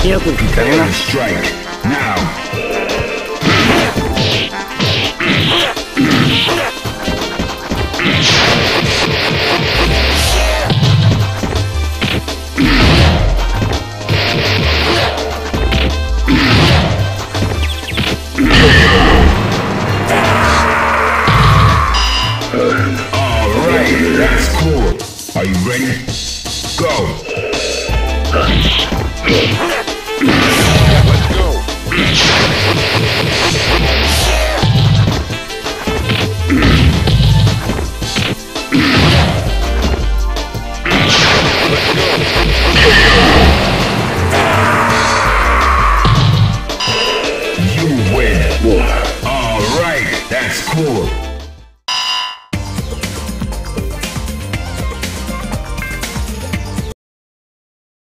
よく聞かねえな。 Strike now. Alright, that's cool. Are you ready? Go!